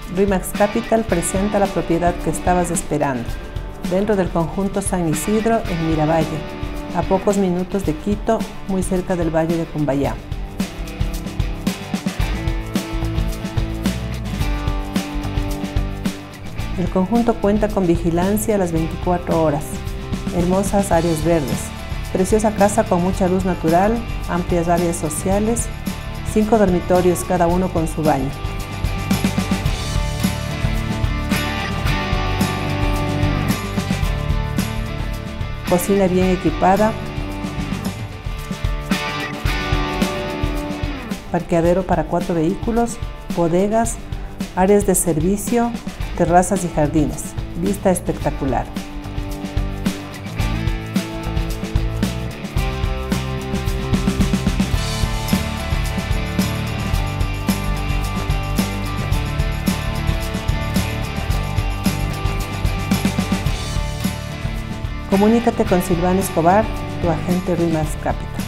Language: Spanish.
RE/MAX Capital presenta la propiedad que estabas esperando, dentro del conjunto San Isidro en Miravalle, a pocos minutos de Quito, muy cerca del Valle de Cumbayá. El conjunto cuenta con vigilancia a las 24 horas, hermosas áreas verdes, preciosa casa con mucha luz natural, amplias áreas sociales, 5 dormitorios cada uno con su baño. Cocina bien equipada, parqueadero para 4 vehículos, bodegas, áreas de servicio, terrazas y jardines. Vista espectacular. Comunícate con Silvana Escobar, tu agente RE/MAX Capital.